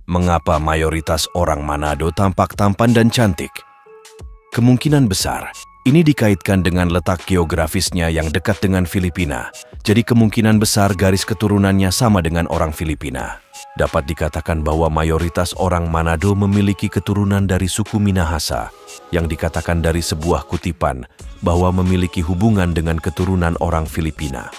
Mengapa mayoritas orang Manado tampak tampan dan cantik? Kemungkinan besar, ini dikaitkan dengan letak geografisnya yang dekat dengan Filipina. Jadi kemungkinan besar garis keturunannya sama dengan orang Filipina. Dapat dikatakan bahwa mayoritas orang Manado memiliki keturunan dari suku Minahasa, yang dikatakan dari sebuah kutipan bahwa memiliki hubungan dengan keturunan orang Filipina.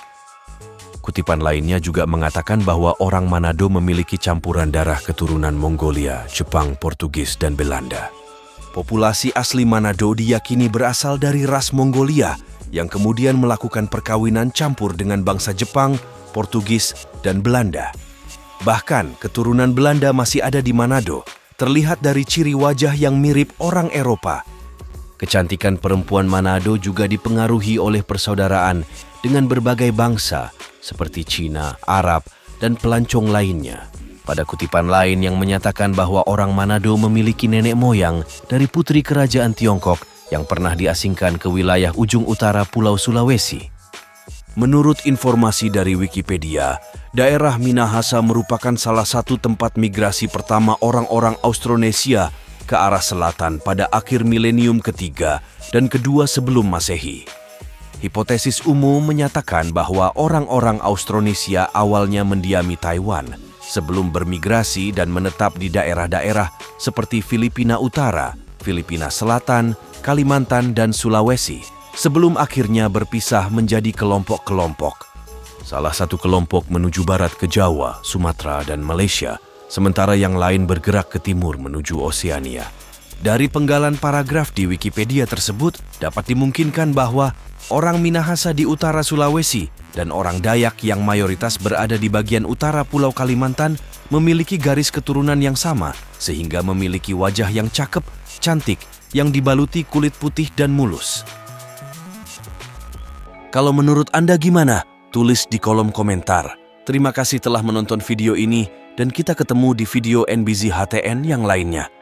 Kutipan lainnya juga mengatakan bahwa orang Manado memiliki campuran darah keturunan Mongolia, Jepang, Portugis, dan Belanda. Populasi asli Manado diyakini berasal dari ras Mongolia yang kemudian melakukan perkawinan campur dengan bangsa Jepang, Portugis, dan Belanda. Bahkan keturunan Belanda masih ada di Manado, terlihat dari ciri wajah yang mirip orang Eropa. Kecantikan perempuan Manado juga dipengaruhi oleh persaudaraan dengan berbagai bangsa seperti Cina, Arab, dan pelancong lainnya. Pada kutipan lain yang menyatakan bahwa orang Manado memiliki nenek moyang dari putri kerajaan Tiongkok yang pernah diasingkan ke wilayah ujung utara Pulau Sulawesi. Menurut informasi dari Wikipedia, daerah Minahasa merupakan salah satu tempat migrasi pertama orang-orang Austronesia ke arah selatan pada akhir milenium ketiga dan kedua sebelum Masehi. Hipotesis umum menyatakan bahwa orang-orang Austronesia awalnya mendiami Taiwan sebelum bermigrasi dan menetap di daerah-daerah seperti Filipina Utara, Filipina Selatan, Kalimantan, dan Sulawesi, sebelum akhirnya berpisah menjadi kelompok-kelompok. Salah satu kelompok menuju barat ke Jawa, Sumatera, dan Malaysia, sementara yang lain bergerak ke timur menuju Oseania. Dari penggalan paragraf di Wikipedia tersebut, dapat dimungkinkan bahwa orang Minahasa di utara Sulawesi dan orang Dayak yang mayoritas berada di bagian utara Pulau Kalimantan memiliki garis keturunan yang sama, sehingga memiliki wajah yang cakep, cantik, yang dibaluti kulit putih dan mulus. Kalau menurut Anda gimana? Tulis di kolom komentar. Terima kasih telah menonton video ini dan kita ketemu di video NBZ HTN yang lainnya.